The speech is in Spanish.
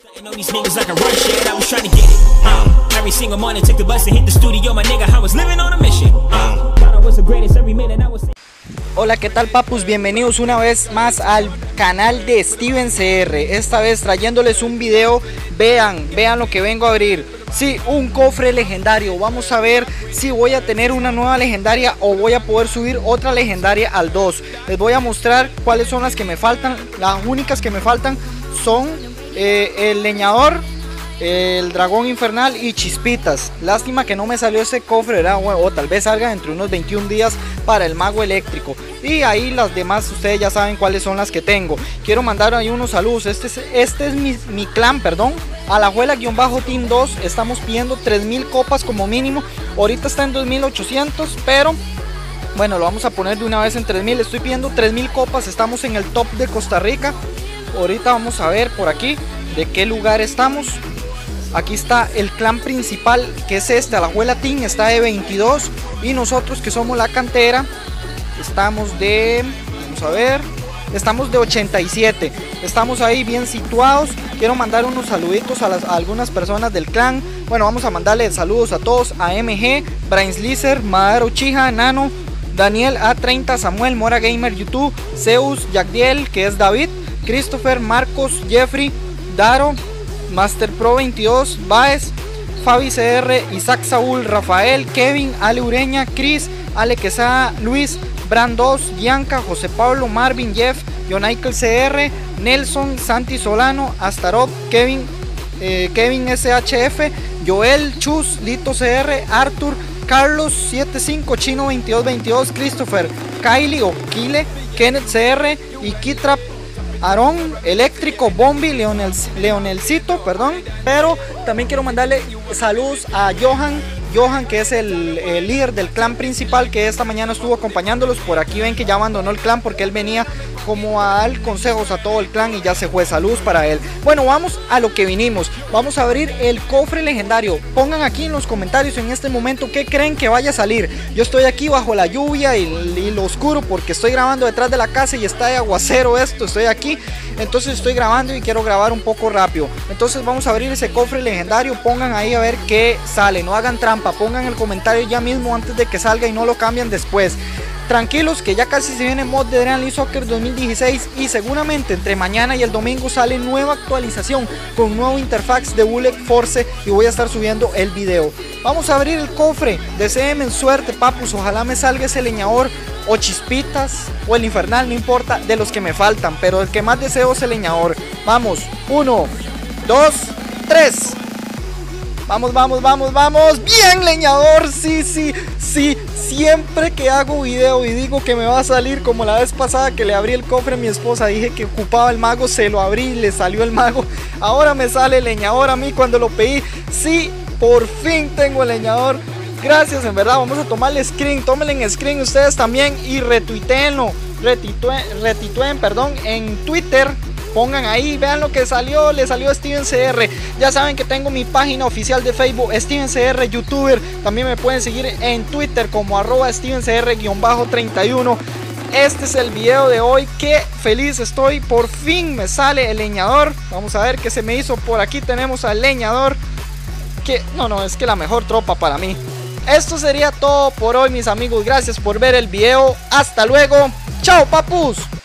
Hola, ¿qué tal, papus? Bienvenidos una vez más al canal de Steven CR. Esta vez trayéndoles un video. Vean lo que vengo a abrir. Sí, un cofre legendario. Vamos a ver si voy a tener una nueva legendaria o voy a poder subir otra legendaria al 2. Les voy a mostrar cuáles son las que me faltan. Las únicas que me faltan son el leñador, el dragón infernal y chispitas. Lástima que no me salió ese cofre, ¿verdad? O tal vez salga dentro de unos 21 días para el mago eléctrico. Y ahí las demás ustedes ya saben cuáles son las que tengo. Quiero mandar ahí unos saludos. Este es mi clan, perdón. Alajuela-Team 2. Estamos pidiendo 3000 copas como mínimo. Ahorita está en 2800, pero bueno, lo vamos a poner de una vez en 3000. Estoy pidiendo 3000 copas. Estamos en el top de Costa Rica. Ahorita vamos a ver por aquí de qué lugar estamos. Aquí está el clan principal, que es este, Alajuela Team, está de 22. Y nosotros, que somos la cantera, estamos de, vamos a ver, estamos de 87. Estamos ahí bien situados. Quiero mandar unos saluditos a algunas personas del clan. Bueno, vamos a mandarle saludos a todos: a MG, Brain Slicer, Madaro Chija, Nano, Daniel A30, Samuel, Mora Gamer, YouTube, Zeus, Jagdiel, que es David, Christopher, Marcos, Jeffrey, Daro, Master Pro 22, Baez, Fabi CR, Isaac Saúl, Rafael, Kevin, Ale Ureña, Chris, Ale Quesada, Luis, Brand 2, Bianca, José Pablo, Marvin, Jeff, Jonaikel CR, Nelson, Santi Solano, Astaroth, Kevin, Kevin SHF, Joel, Chus, Lito CR, Arthur, Carlos 75, Chino 2222, Christopher, Kylie o Kile, Kenneth CR y Kitrap, Aarón, Eléctrico, Bombi, Leonelcito, perdón. Pero también quiero mandarle saludos a Johan, que es el líder del clan principal, que esta mañana estuvo acompañándolos. Por aquí ven que ya abandonó el clan porque él venía como a dar consejos a todo el clan y ya se fue. Saludos para él. Bueno, vamos a lo que vinimos. Vamos a abrir el cofre legendario. Pongan aquí en los comentarios en este momento qué creen que vaya a salir. Yo estoy aquí bajo la lluvia y lo oscuro porque estoy grabando detrás de la casa y está de aguacero esto. Estoy aquí, entonces estoy grabando y quiero grabar un poco rápido. Entonces vamos a abrir ese cofre legendario. Pongan ahí a ver qué sale. No hagan trampa. Pongan el comentario ya mismo antes de que salga y no lo cambien después. Tranquilos que ya casi se viene mod de Dream League Soccer 2016 y seguramente entre mañana y el domingo sale nueva actualización con nuevo interfaz de Bullet Force y voy a estar subiendo el video. Vamos a abrir el cofre. Deseenme suerte, papus. Ojalá me salga ese leñador o chispitas o el infernal, no importa, de los que me faltan, pero el que más deseo es el leñador. Vamos, 1, 2, 3. Vamos. Bien, leñador. Sí. Siempre que hago video y digo que me va a salir, como la vez pasada que le abrí el cofre a mi esposa, dije que ocupaba el mago, se lo abrí y le salió el mago. Ahora me sale el leñador a mí cuando lo pedí. Sí, por fin tengo el leñador. Gracias, en verdad. Vamos a tomarle screen. Tómenle en screen ustedes también y retuiteenlo. Retitúen, perdón, en Twitter. Pongan ahí, vean lo que salió, le salió a Steven CR. Ya saben que tengo mi página oficial de Facebook, Steven CR YouTuber. También me pueden seguir en Twitter como @StevenCR_31. Este es el video de hoy. Qué feliz estoy, por fin me sale el leñador. Vamos a ver qué se me hizo. Por aquí tenemos al leñador, que no, es que la mejor tropa para mí. Esto sería todo por hoy, mis amigos. Gracias por ver el video. Hasta luego. Chao, papus.